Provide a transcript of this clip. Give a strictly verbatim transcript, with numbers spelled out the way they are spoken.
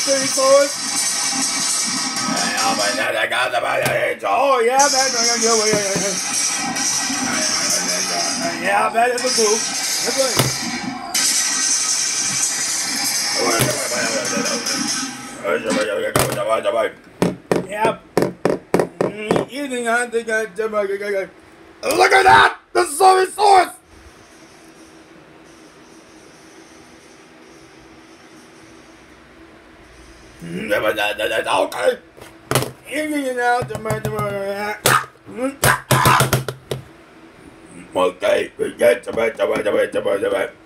city forest. Oh, yeah, man. Yeah, that is a group. That's right. Yeah. Eating, I think I. Look at that! The soy sauce! Okay. Eating out the okay, we get to